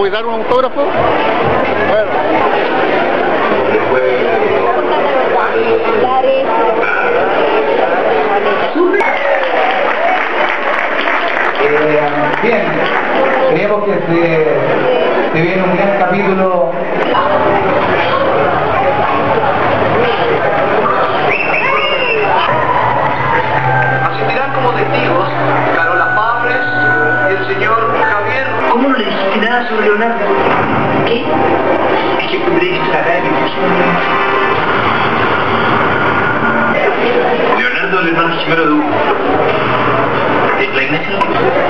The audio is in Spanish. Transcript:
puede dar un autógrafo? Bueno. Bien, creemos que se viene un gran capítulo. Asistirán como testigos Carola Fabres y el señor Javier. ¿Cómo no le dijiste nada sobre Leonardo? ¿Qué? Es que le dijiste la cara de Leonardo, el hermano gemelo de Hugo. ¿La Ignacia?